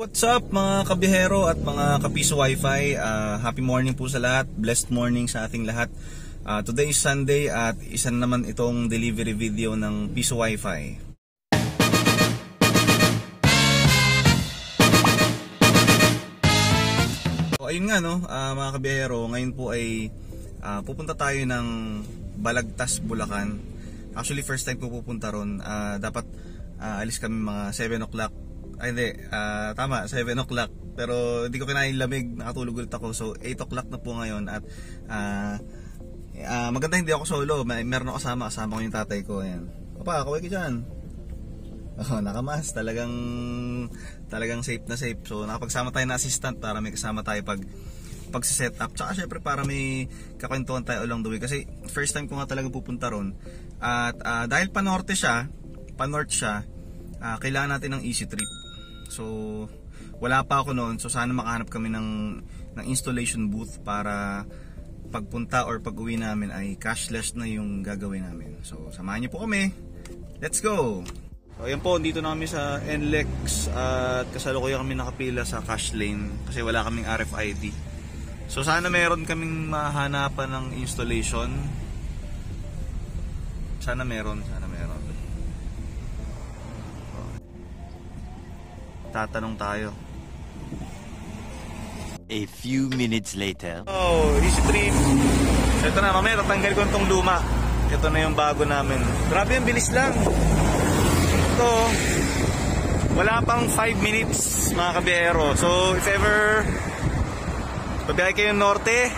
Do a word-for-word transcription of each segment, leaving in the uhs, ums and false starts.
What's up mga kabihero at mga kapiso wifi, uh, happy morning po sa lahat, blessed morning sa ating lahat. uh, Today is Sunday at isa naman itong delivery video ng Piso Wifi. So ayun nga no, uh, mga kabihero, ngayon po ay uh, pupunta tayo ng Balagtas, Bulacan. Actually first time po pupunta ron. uh, Dapat uh, alis kami mga seven o'clock. Ay hindi, uh, tama, seven o'clock. Pero hindi ko kinain lamig, nakatulog ulit ako. So eight o'clock na po ngayon. At uh, uh, maganda hindi ako solo. May, meron ako kasama, kasama ko yung tatay ko. Ayan. Papa, kaway ka dyan. Oh, nakamas, talagang Talagang safe na safe. So nakapagsama tayo na assistant para may kasama tayo pag pag-set up. Tsaka syempre para may kakwentuhan tayo along the way. Kasi first time ko nga talaga pupunta ron. At uh, dahil panorte siya, panorte siya, uh, kailangan natin ng easy trip. So wala pa ako noon, so sana makahanap kami ng, ng installation booth para pagpunta or pag uwi namin ay cashless na yung gagawin namin. So samahan niyo po kami, let's go! So ayan po, dito na kami sa N L E X at kasalukuyan kami nakapila sa cash lane kasi wala kaming R F I D. So sana meron kaming mahanapan ng installation. Sana meron, sana meron. Tatanong tayo. A few minutes later. Oh, easy trip. So ito na, mamaya tatanggal ko itong luma. Ito na yung bago namin. Grabe, yung bilis lang. Ito, wala pang five minutes mga kabiyero. So if ever pabiyahe kayo norte,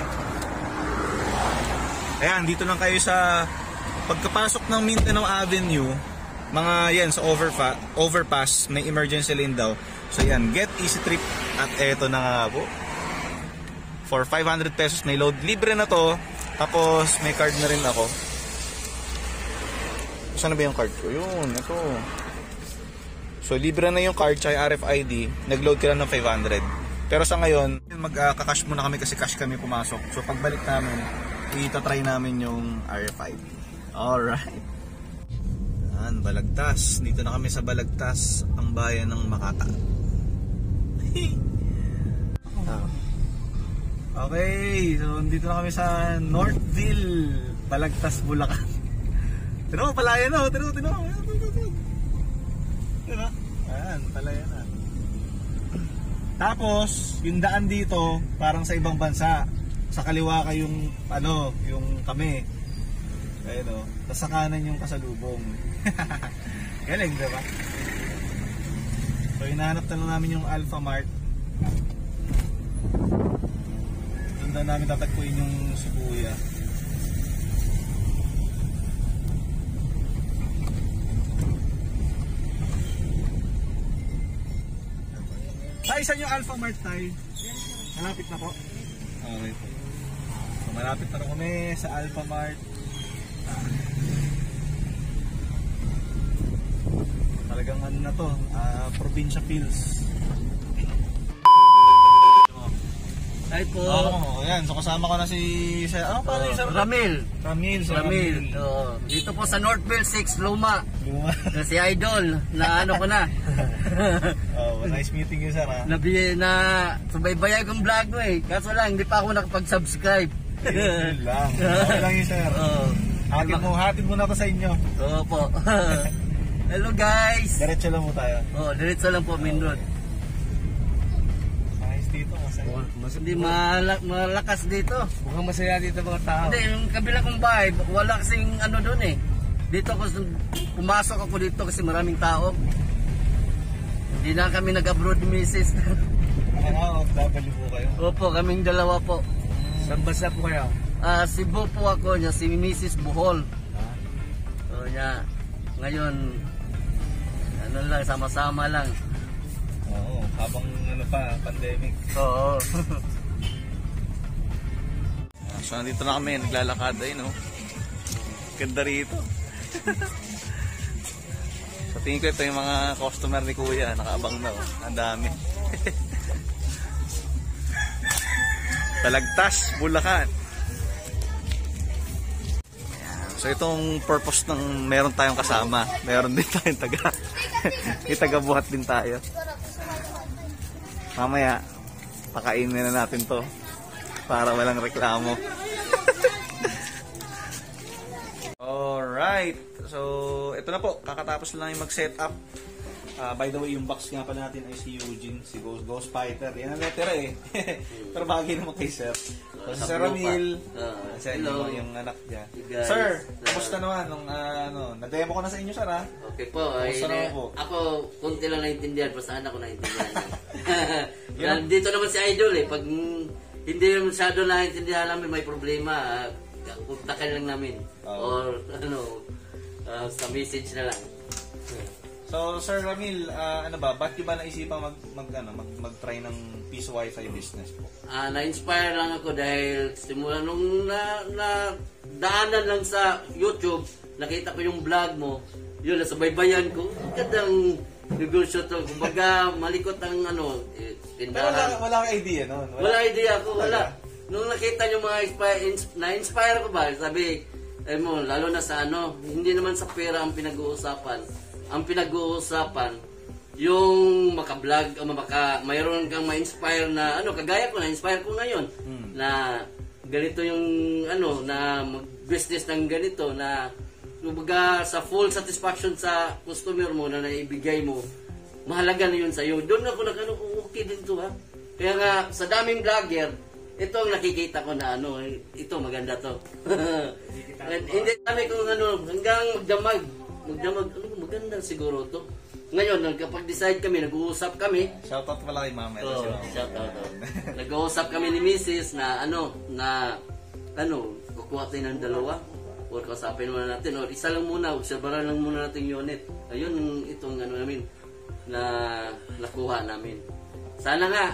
ayan, dito lang kayo sa pagkapasok ng Mindanao Avenue. Mga yan sa overpa overpass, may emergency lane daw. So yan, get easy trip. At eto na nga po, for five hundred pesos may load. Libre na to. Tapos may card na rin ako. Saan na ba yung card ko? Yun, ito. So libre na yung card tsaka R F I D. Nag-load ka lang ng five hundred. Pero sa ngayon, mag-cash muna kami kasi cash kami pumasok. So pagbalik namin, itatry namin yung R F I D. Alright. Balagtas, dito na kami sa Balagtas, ang bayan ng Makata. Okay, so dito na kami sa Northville, Balagtas, Bulacan. Tino, palaya na, tino, tino. Tino, ayan, palaya na. Tapos, yung daan dito, parang sa ibang bansa. Sa kaliwa kayong, ano, yung kami. Ayun o, tapos sa kanan yung kasalubong. Galing, diba? So hinahanap na lang namin yung Alpha Mart. Doon na namin tatagpuin yung si Kuya. Tay, saan yung Alpha Mart, Tay? Malapit na po. Okay po. So malapit na rin kami sa Alpha Mart. Talagang ano na to, uh, probinsya feels. Hi po. Oo, oh, ayan, so kasama ko na si, si ano pala yung uh, Ramil. Ramil, so Ramil. Ramil. Uh, dito po sa Northville six, Luma. Luma. Si Idol, na ano ko na. Oh, nice meeting you, sir. Ha? Nabi na subaybayan kong vlog mo eh. Kaso lang, hindi pa ako nakapag-subscribe. Yun lang. Okay lang yun, sir. Oo. Hatid mo, hatid mo na to sa inyo. Oo po. Hello guys. Diretso lang mo tayo. Oh, diretso lang po, main road. Nice dito, masaya. Oh, mas hindi malak malakas dito. Mukhang masaya dito mga tao. Hindi, yung kabila kong bahay, wala kasing ano doon eh. Dito ako, pumasok ako dito kasi maraming tao. Hindi na kami nag-abroad ni Missus Ah, O F W po kayo? Opo, kaming dalawa po. Saan bansa po kayo? Ah, Cebu po ako, niya si Missus Bohol. Ah. So niya, ngayon, ano lang, sama-sama lang. Oo, habang ano pa, pandemic. Oo. So nandito na kami, naglalakad ay no. Ganda rito. So tingin ko ito yung mga customer ni Kuya, nakaabang na oh. Ang dami. Balagtas, Bulacan. So itong purpose ng meron tayong kasama, meron din tayong taga may taga buhat din tayo. Mamaya, pakainin na natin to para walang reklamo. Alright. So, ito na po. Kakatapos lang yung mag-set up. Uh, by the way, yung box nga pala natin ay si Eugene, si Ghost, Ghost Fighter. Yan ang letter eh. Pero bagay naman kay Sir. So, si Sir Ramil, uh, hello. Yung, yung anak niya. Sir, kamusta naman? Nung, uh, ano, na-demo ko na sa inyo, Sir, ha? Okay po. Ay, naman po? Ako, konti lang naintindihan. Basta anak ko naintindihan. yeah. Dito naman si Idol eh. Pag hindi masyado naintindihan namin, may problema, uh, kontakin lang namin. Oh. Or, ano, uh, sa message na lang. So, Sir Ramil, uh, ano ba, ba't yung ba naisipan mag, mag, ano, mag, mag-try ng Piso Wi-Fi business po? Uh, na-inspire lang ako dahil simula nung na, na daanan lang sa YouTube, nakita ko yung vlog mo, yun, nasubaybayan ko, gandang negosyo to, kumbaga malikot ang ano, eh, tindahan. Pero wala, wala kang idea noon? Wala, wala idea ako, wala. Nung nakita yung mga inspire, na-inspire ko ba, sabi, eh mo, lalo na sa ano, hindi naman sa pera ang pinag-uusapan. Ang pinag-uusapan, yung maka-vlog, o maka, mayroon kang ma-inspire na, ano, kagaya ko, na-inspire ko ngayon, hmm. na ganito yung, ano, na mag-business ng ganito, na, kumbaga, sa full satisfaction sa customer mo na naibigay mo, mahalaga na yun sa'yo. Doon ako nag, ano, okay din to, ha? Kaya nga, sa daming vlogger, ito ang nakikita ko na, ano, ito, maganda to. Hindi kami kung, ano, hanggang magdamag, magdamag, ano, maganda siguro to. Ngayon, kapag-decide kami, nag-uusap kami. Shoutout pala kay Mama. Oh, si shoutout. Nag-uusap kami ni Missus na ano, na ano, kukuha tayo ng dalawa. O kausapin muna natin. O isa lang muna, obserbaran lang muna natin yung unit. Ayun, itong ano namin, na nakuha namin. Sana nga,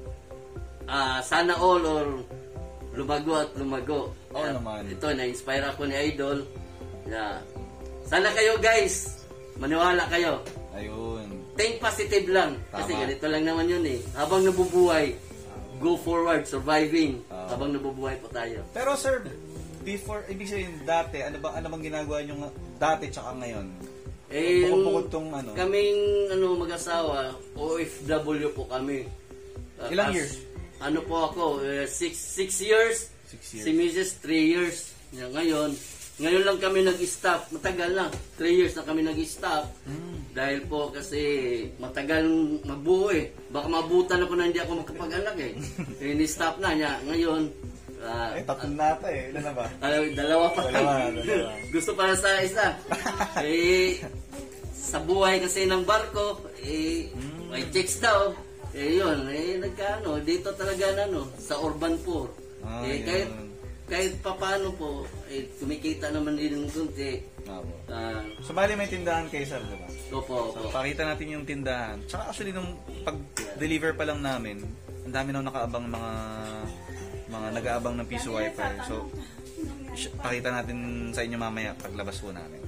uh, sana all or lumago at lumago. Oo uh, naman. Ito, na-inspire ako ni Idol. Na, sana kayo guys, maniwala kayo. Ayun. Think positive lang. Tama. Kasi ganito lang naman yun eh. Habang nabubuhay, go forward, surviving. Uh, habang nabubuhay po tayo. Pero sir, before, ibig sabihin dati, ano ba ano bang ginagawa nyo dati tsaka ngayon? Eh, bukod tong ano? Kaming ano, mag-asawa, O F W po kami. Uh, Ilang as, years? Ano po ako, uh, six, six years. Six years. Si Missus three years. Yan, ngayon, ngayon lang kami nag-stop. Matagal na. three years na kami nag-stop. Mm. Dahil po kasi matagal mabuo eh. Baka mabutan ako na hindi ako makapag-anak eh. Kaya ni-stop na niya. Ngayon, uh, eh, tatlo na ata eh. Ilan na ba? Uh, dalawa pa. Dalawa, dalawa. Gusto para sa isa. eh, sa buhay kasi ng barko, eh, mm. may checks daw. Eh, yun. Eh, nagkaano. Dito talaga na, no, sa urban poor. Ah, eh, kahit, kahit papaano po, eh, kumikita naman din ng kunti. Uh, so, bali may tindahan kayo, sir, diba? Opo, so, opo. Pakita natin yung tindahan. Tsaka actually, nung pag-deliver pa lang namin, ang dami nang nakaabang mga mga nag-aabang ng Piso Wi-Fi. So, pakita natin sa inyo mamaya paglabas po namin.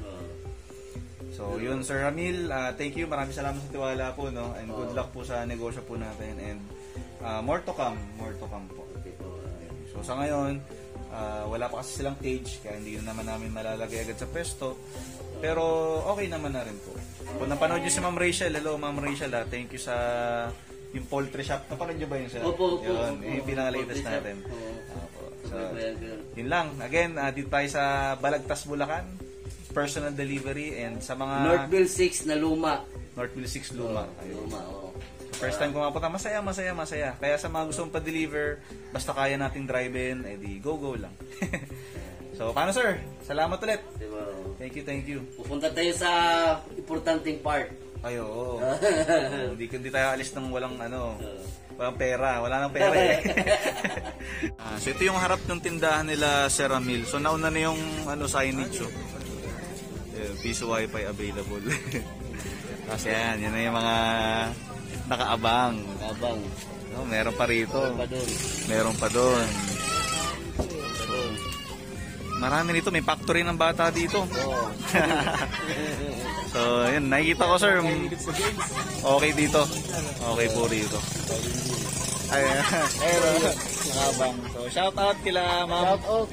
So, yun, Sir Ramil, uh, thank you. Maraming salamat sa tiwala po, no? And good luck po sa negosyo po natin. And uh, more to come. More to come po. So, sa ngayon, uh, wala pa kasi silang page, kaya hindi naman namin malalagay agad sa pwesto. Pero, okay naman na rin po. Kung napanood nyo si Ma'am Rachel, hello Ma'am Rachel, ah, thank you sa yung poultry shop. Napanood nyo ba yun, sir? Opo, opo. Yun, opo, yung pinaka-latest natin. Opo. So, yun lang. Again, uh, dito tayo sa Balagtas, Bulacan. Personal delivery and sa mga Northville six na luma. Northville six luma. Ayun. Luma, oh. So, first time ko mapunta, masaya, masaya, masaya. Kaya sa mga gustong pa-deliver, basta kaya nating drive-in, edi go, go lang. So, paano sir? Salamat ulit. Diba? Thank you, thank you. Pupunta tayo sa importanteng part. Ay, oo. Hindi hindi tayo alis ng walang ano, walang pera. Wala nang pera eh. Ah, so, ito yung harap ng tindahan nila, Sir Ramil. So, nauna na yung ano, signage. Oh. Piso Wi-Fi available. Kasi yan, yan na yung mga nakaabang. Nakaabang. No, meron pa rito. Meron pa doon. Meron pa doon. So, marami nito. May factory ng bata dito. Oh. So, yun. Nakikita ko, sir. Okay dito. Okay po rito. Ay, ayun. Nakaabang. So, shout out kila ma'am. Shout out.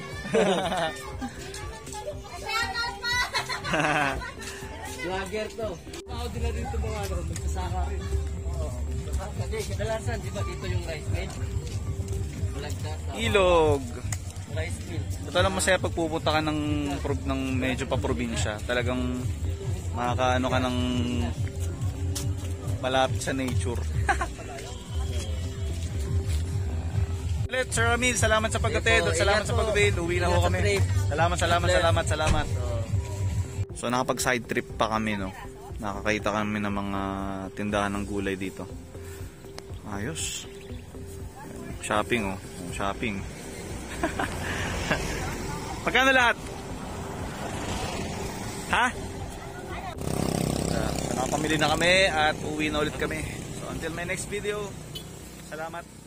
Vlogger to. Ako din na rin ito mga ano, magsasaka rin. Oo. Kasi kadalasan, di ba dito yung rice mill? Balagtas. Ilog. Rice mill. Ito lang masaya pag pupunta ka ng, pro- ng medyo pa probinsya. Talagang makakaano ka ng malapit sa nature. Ulit, Sir Ramil, salamat sa pag-attend at salamat sa pag-avail. Uwi na ho kami. Salamat, salamat, salamat, salamat. So nakapag side trip pa kami, no. Nakakita kami ng mga tindahan ng gulay dito. Ayos. Shopping, oh. Shopping. Magkano lahat? Ha? So nakapamili na kami at uwi na ulit kami. So until my next video, salamat.